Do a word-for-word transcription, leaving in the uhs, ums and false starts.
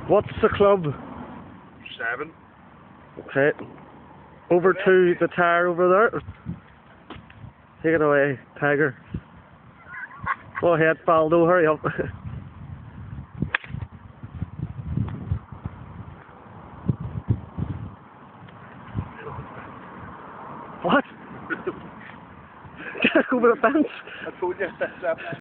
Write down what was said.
What's the club? Seven. Okay. Over to the tire over there. Take it away, Tiger. Go ahead, Faldo, hurry up. What? Get over the fence. I told you.